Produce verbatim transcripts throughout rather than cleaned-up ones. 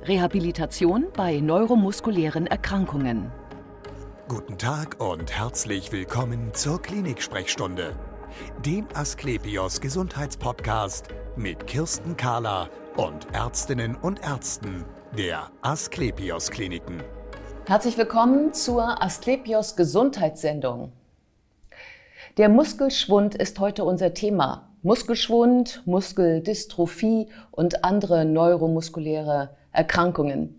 Rehabilitation bei neuromuskulären Erkrankungen. Guten Tag und herzlich willkommen zur Klinik-Sprechstunde, dem Asklepios Gesundheitspodcast mit Kirsten Kahler und Ärztinnen und Ärzten der Asklepios Kliniken. Herzlich willkommen zur Asklepios Gesundheitssendung. Der Muskelschwund ist heute unser Thema. Muskelschwund, Muskeldystrophie und andere neuromuskuläre Erkrankungen.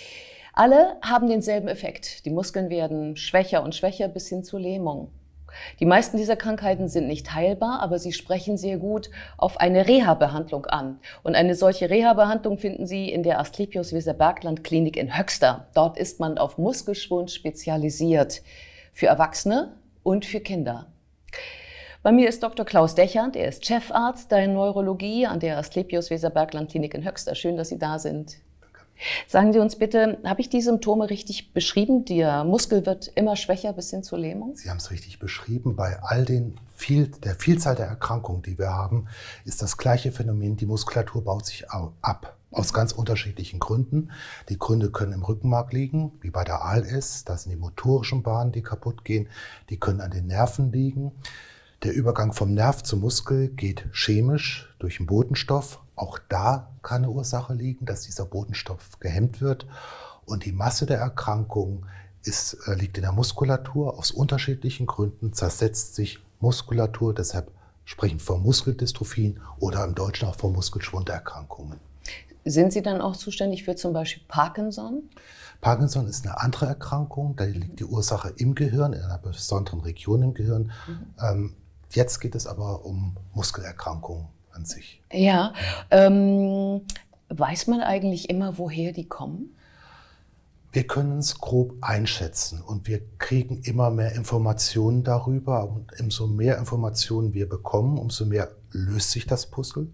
Alle haben denselben Effekt. Die Muskeln werden schwächer und schwächer bis hin zur Lähmung. Die meisten dieser Krankheiten sind nicht heilbar, aber sie sprechen sehr gut auf eine Reha-Behandlung an. Und eine solche Reha-Behandlung finden Sie in der Asklepios Weserbergland Klinik in Höxter. Dort ist man auf Muskelschwund spezialisiert. Für Erwachsene und für Kinder. Bei mir ist Doktor Klaus Dechand, er ist Chefarzt der Neurologie an der Asklepios Weserbergland Klinik in Höxter. Schön, dass Sie da sind. Sagen Sie uns bitte, habe ich die Symptome richtig beschrieben? Der Muskel wird immer schwächer bis hin zur Lähmung? Sie haben es richtig beschrieben. Bei all den viel, der Vielzahl der Erkrankungen, die wir haben, ist das gleiche Phänomen. Die Muskulatur baut sich ab. Aus ganz unterschiedlichen Gründen. Die Gründe können im Rückenmark liegen, wie bei der A L S. Das sind die motorischen Bahnen, die kaputt gehen. Die können an den Nerven liegen. Der Übergang vom Nerv zum Muskel geht chemisch durch den Botenstoff. Auch da kann eine Ursache liegen, dass dieser Botenstoff gehemmt wird. Und die Masse der Erkrankung ist, liegt in der Muskulatur. Aus unterschiedlichen Gründen zersetzt sich Muskulatur. Deshalb sprechen wir von Muskeldystrophien oder im Deutschen auch von Muskelschwunderkrankungen. Sind Sie dann auch zuständig für zum Beispiel Parkinson? Parkinson ist eine andere Erkrankung. Da liegt die Ursache im Gehirn, in einer besonderen Region im Gehirn. Mhm. Ähm, jetzt geht es aber um Muskelerkrankungen an sich. Ja, ähm, weiß man eigentlich immer, woher die kommen? Wir können es grob einschätzen und wir kriegen immer mehr Informationen darüber. Und umso mehr Informationen wir bekommen, umso mehr löst sich das Puzzle.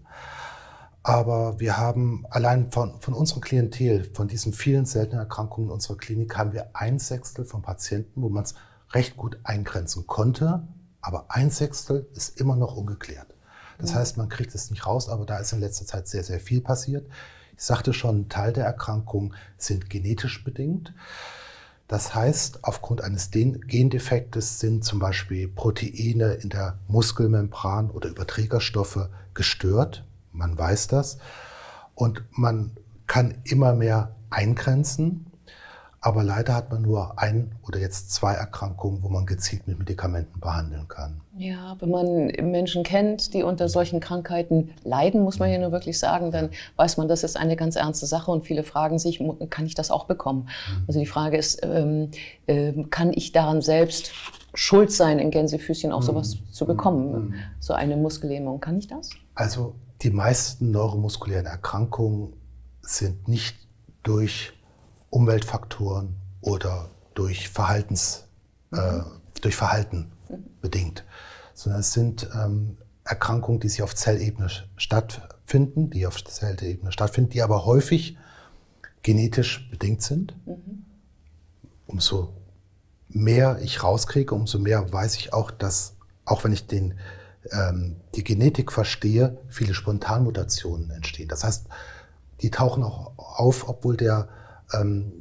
Aber wir haben allein von, von unserer Klientel, von diesen vielen seltenen Erkrankungen in unserer Klinik, haben wir ein Sechstel von Patienten, wo man es recht gut eingrenzen konnte. Aber ein Sechstel ist immer noch ungeklärt. Das ja. heißt, man kriegt es nicht raus, aber da ist in letzter Zeit sehr, sehr viel passiert. Ich sagte schon, ein Teil der Erkrankungen sind genetisch bedingt. Das heißt, aufgrund eines Gendefektes sind zum Beispiel Proteine in der Muskelmembran oder Überträgerstoffe gestört. Man weiß das. Und man kann immer mehr eingrenzen. Aber leider hat man nur ein oder jetzt zwei Erkrankungen, wo man gezielt mit Medikamenten behandeln kann. Ja, wenn man Menschen kennt, die unter solchen Krankheiten leiden, muss man ja nur wirklich sagen, dann weiß man, das ist eine ganz ernste Sache und viele fragen sich, kann ich das auch bekommen? Mhm. Also die Frage ist, ähm, äh, kann ich daran selbst schuld sein, in Gänsefüßchen auch sowas mhm. zu bekommen? Mhm. So eine Muskellähmung, kann ich das? Also die meisten neuromuskulären Erkrankungen sind nicht durch Umweltfaktoren oder durch, Verhaltens, mhm. äh, durch Verhalten mhm. bedingt, sondern es sind ähm, Erkrankungen, die sich auf Zellebene stattfinden, die auf Zellebene stattfinden, die aber häufig genetisch bedingt sind. Mhm. Umso mehr ich rauskriege, umso mehr weiß ich auch, dass, auch wenn ich den, ähm, die Genetik verstehe, viele Spontanmutationen entstehen. Das heißt, die tauchen auch auf, obwohl der Ähm,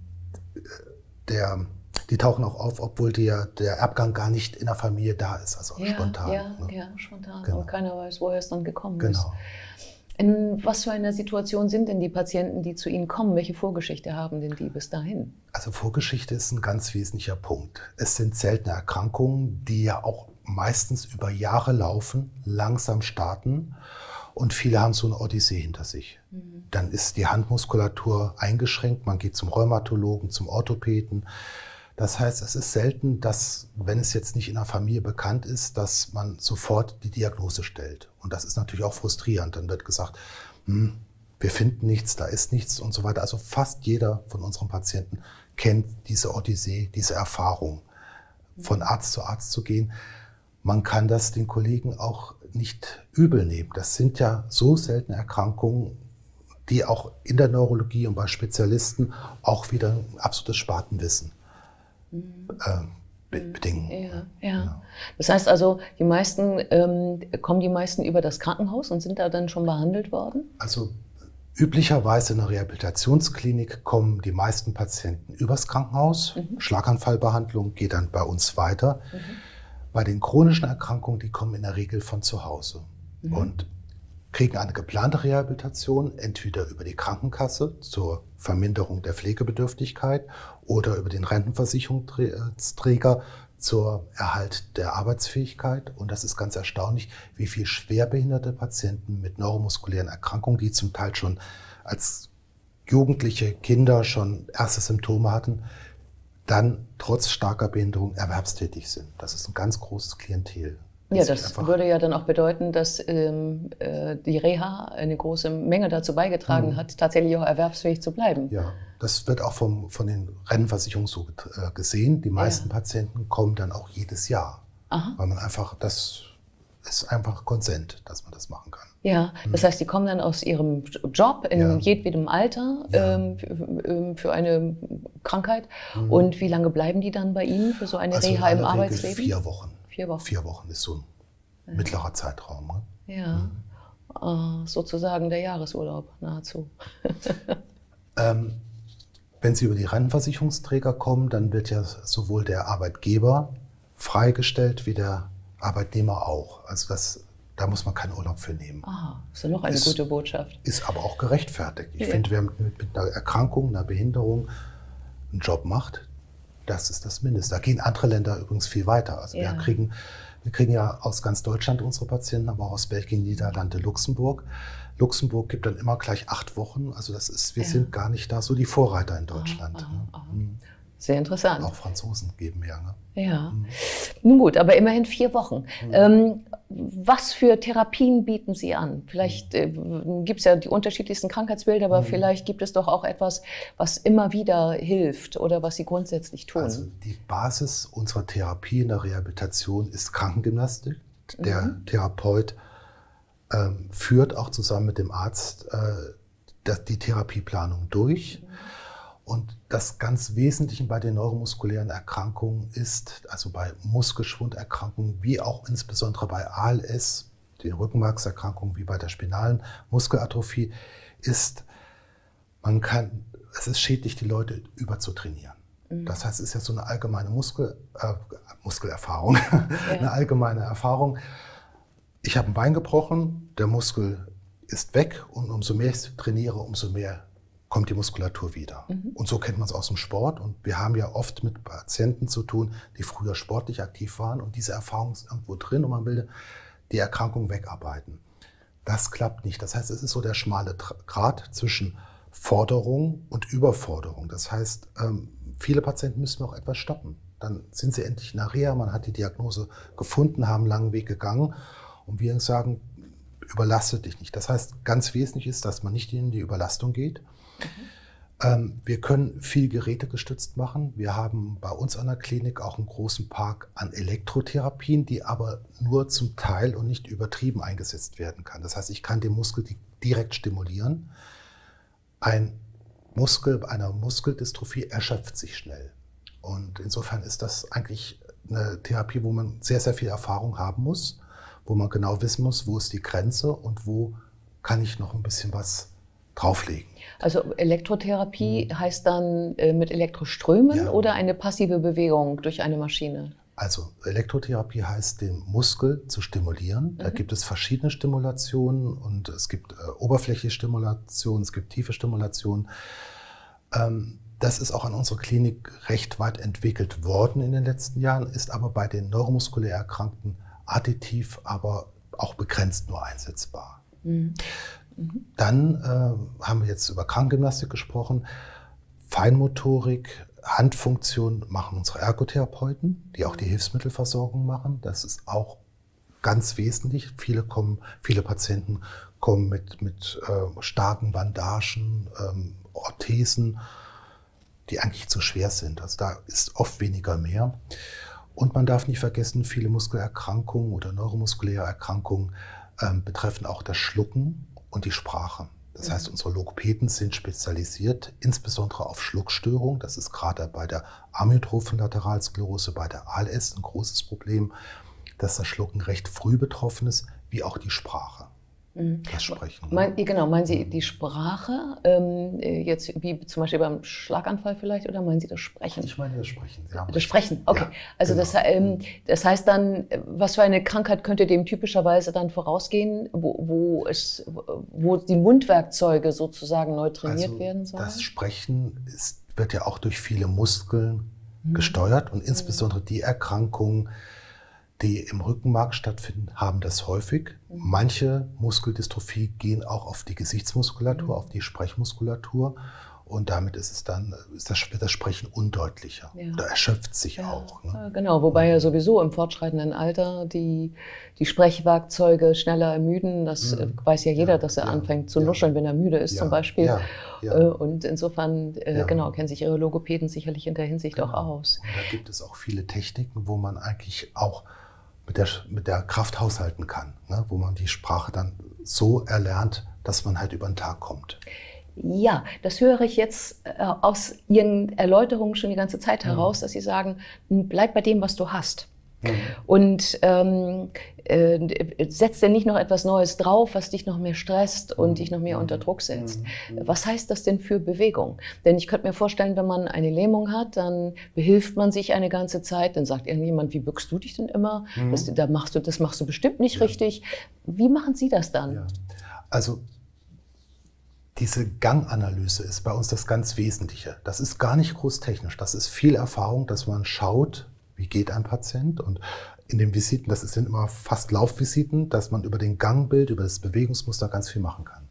der, die tauchen auch auf, obwohl der, der Erbgang gar nicht in der Familie da ist, also ja, spontan. Ja, ne? ja, spontan. Genau. Und keiner weiß, woher es dann gekommen genau. ist. In was für einer Situation sind denn die Patienten, die zu Ihnen kommen? Welche Vorgeschichte haben denn die bis dahin? Also Vorgeschichte ist ein ganz wesentlicher Punkt. Es sind seltene Erkrankungen, die ja auch meistens über Jahre laufen, langsam starten. Und viele haben so eine Odyssee hinter sich. Mhm. Dann ist die Handmuskulatur eingeschränkt, man geht zum Rheumatologen, zum Orthopäden. Das heißt, es ist selten, dass, wenn es jetzt nicht in der Familie bekannt ist, dass man sofort die Diagnose stellt. Und das ist natürlich auch frustrierend. Dann wird gesagt, hm, wir finden nichts, da ist nichts und so weiter. Also fast jeder von unseren Patienten kennt diese Odyssee, diese Erfahrung, von Arzt zu Arzt zu gehen. Man kann das den Kollegen auch nicht übel nehmen. Das sind ja so seltene Erkrankungen, die auch in der Neurologie und bei Spezialisten auch wieder ein absolutes Spartenwissen mhm. äh, be bedingen. Ja, ja. Genau. Das heißt also, die meisten, ähm, kommen die meisten über das Krankenhaus und sind da dann schon behandelt worden? Also Üblicherweise in der Rehabilitationsklinik kommen die meisten Patienten übers Krankenhaus. Mhm. Schlaganfallbehandlung geht dann bei uns weiter. Mhm. Bei den chronischen Erkrankungen, die kommen in der Regel von zu Hause mhm. und kriegen eine geplante Rehabilitation, entweder über die Krankenkasse zur Verminderung der Pflegebedürftigkeit oder über den Rentenversicherungsträger zur Erhalt der Arbeitsfähigkeit. Und das ist ganz erstaunlich, wie viele schwerbehinderte Patienten mit neuromuskulären Erkrankungen, die zum Teil schon als jugendliche Kinder schon erste Symptome hatten, dann trotz starker Behinderung erwerbstätig sind. Das ist ein ganz großes Klientel. Ja, das würde ja dann auch bedeuten, dass ähm, äh, die Reha eine große Menge dazu beigetragen mhm. hat, tatsächlich auch erwerbsfähig zu bleiben. Ja, das wird auch vom, von den Rentenversicherungen so äh, gesehen. Die meisten ja. Patienten kommen dann auch jedes Jahr, Aha. weil man einfach, das ist einfach Konsent, dass man das machen kann. Ja, das heißt, die kommen dann aus ihrem Job in ja. jedwedem Alter ja. ähm, für eine Krankheit. Mhm. Und wie lange bleiben die dann bei Ihnen für so eine also Reha im Arbeitsleben? Vier Wochen. Vier Wochen. Vier Wochen ist so ein ja. mittlerer Zeitraum. Ne? Ja, mhm. äh, sozusagen der Jahresurlaub nahezu. ähm, wenn Sie über die Rentenversicherungsträger kommen, dann wird ja sowohl der Arbeitgeber freigestellt wie der Arbeitnehmer auch. Also das, da muss man keinen Urlaub für nehmen. Ah, ist ja noch eine ist, gute Botschaft. Ist aber auch gerechtfertigt. Ich ja. finde, wer mit, mit einer Erkrankung, einer Behinderung einen Job macht, das ist das Mindeste. Da gehen andere Länder übrigens viel weiter. Also ja. wir, kriegen, wir kriegen ja aus ganz Deutschland unsere Patienten, aber auch aus Belgien, Niederlande, Luxemburg. Luxemburg gibt dann immer gleich acht Wochen. Also das ist, wir ja. sind gar nicht da so die Vorreiter in Deutschland. Aha, aha, aha. Mhm. Sehr interessant. Auch Franzosen geben mehr. Ne? Ja. Mhm. Nun gut, aber immerhin vier Wochen. Mhm. Ähm, was für Therapien bieten Sie an? Vielleicht äh, gibt es ja die unterschiedlichsten Krankheitsbilder, aber mhm. vielleicht gibt es doch auch etwas, was immer wieder hilft oder was Sie grundsätzlich tun. Also die Basis unserer Therapie in der Rehabilitation ist Krankengymnastik. Der mhm. Therapeut ähm, führt auch zusammen mit dem Arzt äh, das, die Therapieplanung durch. Mhm. Und das ganz Wesentliche bei den neuromuskulären Erkrankungen ist, also bei Muskelschwunderkrankungen, wie auch insbesondere bei A L S, den Rückenmarkserkrankungen wie bei der spinalen Muskelatrophie, ist, man kann, es ist schädlich, die Leute überzutrainieren. Mhm. Das heißt, es ist ja so eine allgemeine Muskel, äh, Muskelerfahrung, ja. eine allgemeine Erfahrung. Ich habe ein Bein gebrochen, der Muskel ist weg und umso mehr ich trainiere, umso mehr kommt die Muskulatur wieder. Mhm. Und so kennt man es aus dem Sport. Und wir haben ja oft mit Patienten zu tun, die früher sportlich aktiv waren. Und diese Erfahrung ist irgendwo drin und man will die Erkrankung wegarbeiten. Das klappt nicht. Das heißt, es ist so der schmale Grat zwischen Forderung und Überforderung. Das heißt, viele Patienten müssen auch etwas stoppen. Dann sind sie endlich in der Reha, man hat die Diagnose gefunden, haben einen langen Weg gegangen. Und wir sagen, überlaste dich nicht. Das heißt, ganz wesentlich ist, dass man nicht in die Überlastung geht. Mhm. Ähm, wir können viel gerätegestützt machen. Wir haben bei uns an der Klinik auch einen großen Park an Elektrotherapien, die aber nur zum Teil und nicht übertrieben eingesetzt werden kann. Das heißt, ich kann den Muskel direkt stimulieren. Ein Muskel bei einer Muskeldystrophie erschöpft sich schnell. Und insofern ist das eigentlich eine Therapie, wo man sehr, sehr viel Erfahrung haben muss, wo man genau wissen muss, wo ist die Grenze und wo kann ich noch ein bisschen was drauflegen. Also Elektrotherapie mhm. heißt dann äh, mit Elektroströmen ja. oder eine passive Bewegung durch eine Maschine? Also Elektrotherapie heißt, den Muskel zu stimulieren. Mhm. Da gibt es verschiedene Stimulationen und es gibt äh, oberflächliche Stimulation, es gibt tiefe Stimulation. Ähm, das ist auch an unserer Klinik recht weit entwickelt worden in den letzten Jahren, ist aber bei den neuromuskulär Erkrankten additiv, aber auch begrenzt nur einsetzbar. Mhm. Mhm. Dann äh, haben wir jetzt über Krankengymnastik gesprochen. Feinmotorik, Handfunktion machen unsere Ergotherapeuten, die auch die Hilfsmittelversorgung machen. Das ist auch ganz wesentlich. Viele kommen, viele Patienten kommen mit, mit äh, starken Bandagen, ähm, Orthesen, die eigentlich zu schwer sind. Also da ist oft weniger mehr. Und man darf nicht vergessen, viele Muskelerkrankungen oder neuromuskuläre Erkrankungen ähm, betreffen auch das Schlucken und die Sprache. Das heißt, unsere Logopäden sind spezialisiert, insbesondere auf Schluckstörungen. Das ist gerade bei der amyotrophen Lateralsklerose, bei der A L S ein großes Problem, dass das Schlucken recht früh betroffen ist, wie auch die Sprache. Das Sprechen. Mein, genau, meinen Sie die Sprache, ähm, jetzt wie zum Beispiel beim Schlaganfall vielleicht, oder meinen Sie das Sprechen? Ich meine das Sprechen. Sie haben Das Sprechen, okay. Ja, also genau. das, ähm, das heißt dann, was für eine Krankheit könnte dem typischerweise dann vorausgehen, wo, wo, es, wo die Mundwerkzeuge sozusagen neu trainiert also werden sollen? Das Sprechen ist, wird ja auch durch viele Muskeln mhm. gesteuert und insbesondere die Erkrankungen, die im Rückenmark stattfinden, haben das häufig. Mhm. Manche Muskeldystrophie gehen auch auf die Gesichtsmuskulatur, mhm. auf die Sprechmuskulatur. Und damit ist es dann, ist das, wird das Sprechen undeutlicher ja. oder erschöpft sich ja. auch. Ne? Ja, genau, wobei ja sowieso im fortschreitenden Alter die, die Sprechwerkzeuge schneller ermüden. Das mhm. weiß ja jeder, ja, dass er ja, anfängt zu ja. nuscheln, wenn er müde ist ja, zum Beispiel. Ja, ja. Und insofern, äh, ja. genau, kennen sich Ihre Logopäden sicherlich in der Hinsicht genau. auch aus. Und da gibt es auch viele Techniken, wo man eigentlich auch mit der, mit der Kraft haushalten kann, ne? Wo man die Sprache dann so erlernt, dass man halt über den Tag kommt. Ja, das höre ich jetzt äh, aus Ihren Erläuterungen schon die ganze Zeit mhm. heraus, dass Sie sagen, bleib bei dem, was du hast. Mhm. Und ähm, äh, setz denn nicht noch etwas Neues drauf, was dich noch mehr stresst und mhm. dich noch mehr unter Druck setzt. Mhm. Was heißt das denn für Bewegung? Denn ich könnte mir vorstellen, wenn man eine Lähmung hat, dann behilft man sich eine ganze Zeit, dann sagt irgendjemand, wie bückst du dich denn immer? Mhm. Das, da machst du, das machst du bestimmt nicht ja. richtig. Wie machen Sie das dann? Ja. Also diese Ganganalyse ist bei uns das ganz Wesentliche. Das ist gar nicht groß technisch. Das ist viel Erfahrung, dass man schaut, wie geht ein Patient. Und in den Visiten, das sind immer fast Laufvisiten, dass man über den Gangbild, über das Bewegungsmuster ganz viel machen kann.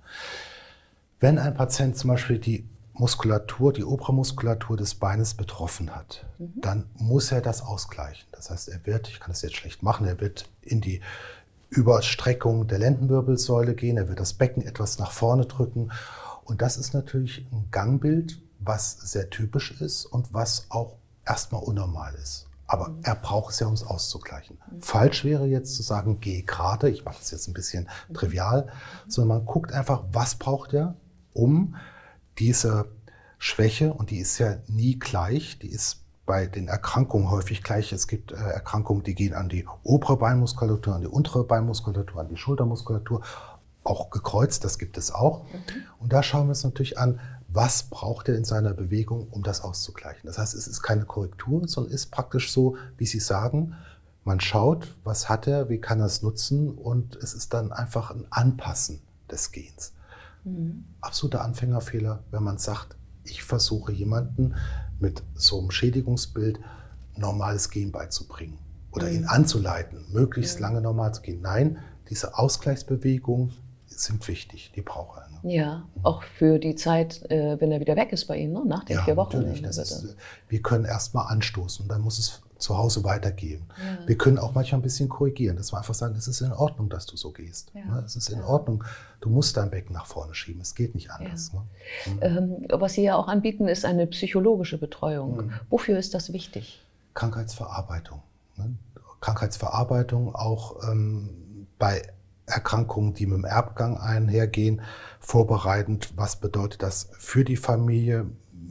Wenn ein Patient zum Beispiel die Muskulatur, die obere Muskulatur des Beines betroffen hat, mhm. dann muss er das ausgleichen. Das heißt, er wird, ich kann das jetzt schlecht machen, er wird in die Überstreckung der Lendenwirbelsäule gehen, er wird das Becken etwas nach vorne drücken. Und das ist natürlich ein Gangbild, was sehr typisch ist und was auch erstmal unnormal ist. Aber mhm. er braucht es ja, um es auszugleichen. Mhm. Falsch wäre jetzt zu sagen, geh gerade, ich mache das jetzt ein bisschen mhm. trivial, sondern man guckt einfach, was braucht er, um diese Schwäche, und die ist ja nie gleich, die ist bei den Erkrankungen häufig gleich. Es gibt äh, Erkrankungen, die gehen an die obere Beinmuskulatur, an die untere Beinmuskulatur, an die Schultermuskulatur, auch gekreuzt, das gibt es auch. Mhm. Und da schauen wir uns natürlich an, was braucht er in seiner Bewegung, um das auszugleichen. Das heißt, es ist keine Korrektur, sondern ist praktisch so, wie Sie sagen, man schaut, was hat er, wie kann er es nutzen, und es ist dann einfach ein Anpassen des Gehens. Mhm. Absoluter Anfängerfehler, wenn man sagt, ich versuche jemanden mit so einem Schädigungsbild normales Gehen beizubringen oder mhm. ihn anzuleiten, möglichst mhm. lange normal zu gehen. Nein, diese Ausgleichsbewegungen sind wichtig, die braucht er. Ne? Ja, mhm. auch für die Zeit, äh, wenn er wieder weg ist bei Ihnen, ne? Nach den ja, vier Wochen. Natürlich. Das ist, wir können erstmal anstoßen und dann muss es zu Hause weitergehen. Ja. Wir können auch manchmal ein bisschen korrigieren, dass wir einfach sagen, es ist in Ordnung, dass du so gehst. Ja. Ne? Es ist in ja. Ordnung, du musst dein Becken nach vorne schieben, es geht nicht anders. Ja. Ne? Mhm. Ähm, was Sie ja auch anbieten, ist eine psychologische Betreuung. Mhm. Wofür ist das wichtig? Krankheitsverarbeitung. Ne? Krankheitsverarbeitung auch ähm, bei Erkrankungen, die mit dem Erbgang einhergehen, vorbereitend. Was bedeutet das für die Familie?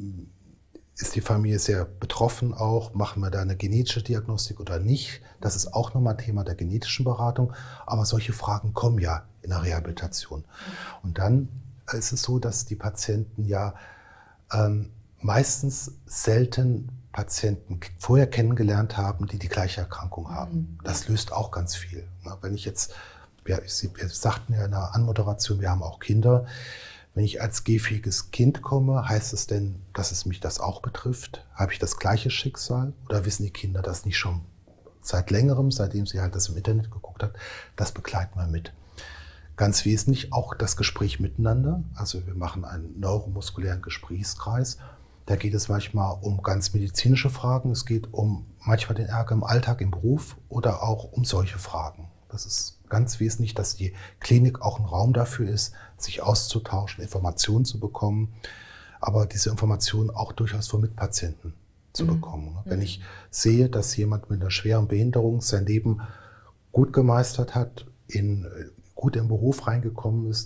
Ist die Familie sehr betroffen auch? Machen wir da eine genetische Diagnostik oder nicht? Das ist auch nochmal Thema der genetischen Beratung. Aber solche Fragen kommen ja in der Rehabilitation. Und dann ist es so, dass die Patienten ja ähm, meistens selten Patienten vorher kennengelernt haben, die die gleiche Erkrankung haben. Das löst auch ganz viel. Wenn ich jetzt, wir, wir sagten ja in der Anmoderation, wir haben auch Kinder. Wenn ich als gehfähiges Kind komme, heißt es denn, dass es mich das auch betrifft? Habe ich das gleiche Schicksal? Oder wissen die Kinder das nicht schon seit längerem, seitdem sie halt das im Internet geguckt hat? Das begleiten wir mit. Ganz wesentlich auch das Gespräch miteinander. Also wir machen einen neuromuskulären Gesprächskreis. Da geht es manchmal um ganz medizinische Fragen. Es geht um manchmal den Ärger im Alltag, im Beruf oder auch um solche Fragen. Das ist ganz wesentlich, dass die Klinik auch ein Raum dafür ist, sich auszutauschen, Informationen zu bekommen, aber diese Informationen auch durchaus von Mitpatienten zu mhm. bekommen. Wenn ich sehe, dass jemand mit einer schweren Behinderung sein Leben gut gemeistert hat, in, gut im Beruf reingekommen ist, dass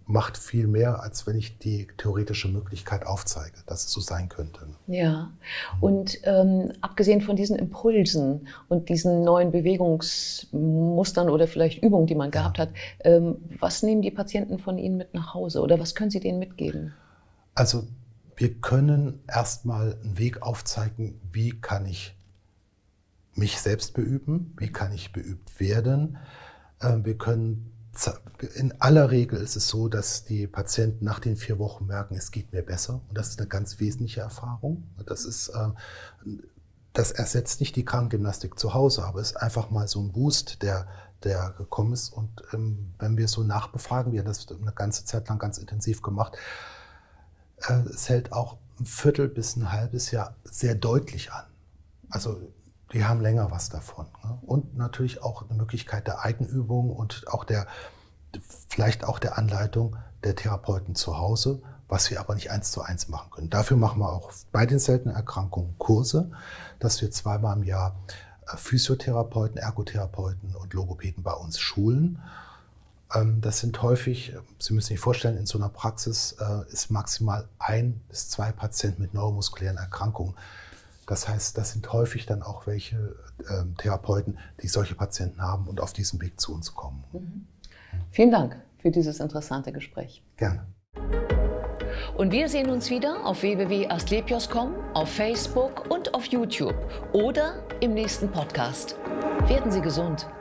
macht viel mehr, als wenn ich die theoretische Möglichkeit aufzeige, dass es so sein könnte. Ja, und ähm, abgesehen von diesen Impulsen und diesen neuen Bewegungsmustern oder vielleicht Übungen, die man gehabt ja. hat, ähm, was nehmen die Patienten von Ihnen mit nach Hause oder was können Sie denen mitgeben? Also wir können erstmal einen Weg aufzeigen, wie kann ich mich selbst beüben, wie kann ich beübt werden. Äh, wir können In aller Regel ist es so, dass die Patienten nach den vier Wochen merken, es geht mir besser. Und das ist eine ganz wesentliche Erfahrung. Das ist, das ersetzt nicht die Krankengymnastik zu Hause, aber es ist einfach mal so ein Boost, der, der gekommen ist. Und wenn wir so nachbefragen, wir haben das eine ganze Zeit lang ganz intensiv gemacht, es hält auch ein Viertel bis ein halbes Jahr sehr deutlich an. Also die haben länger was davon. Ne? Und natürlich auch eine Möglichkeit der Eigenübung und auch der, vielleicht auch der Anleitung der Therapeuten zu Hause, was wir aber nicht eins zu eins machen können. Dafür machen wir auch bei den seltenen Erkrankungen Kurse, dass wir zweimal im Jahr Physiotherapeuten, Ergotherapeuten und Logopäden bei uns schulen. Das sind häufig, Sie müssen sich vorstellen, in so einer Praxis ist maximal ein bis zwei Patienten mit neuromuskulären Erkrankungen. Das heißt, das sind häufig dann auch welche äh, Therapeuten, die solche Patienten haben und auf diesem Weg zu uns kommen. Mhm. Vielen Dank für dieses interessante Gespräch. Gerne. Und wir sehen uns wieder auf w w w punkt asklepios punkt com, auf Facebook und auf YouTube oder im nächsten Podcast. Werden Sie gesund!